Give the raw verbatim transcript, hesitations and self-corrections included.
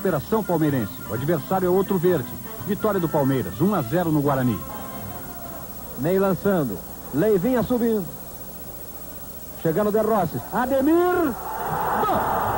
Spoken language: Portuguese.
recuperação palmeirense. O adversário é outro verde. Vitória do Palmeiras, um a zero no Guarani. Ney lançando. Leivinha subindo. Chegando De Rossi. Ademir. Gol!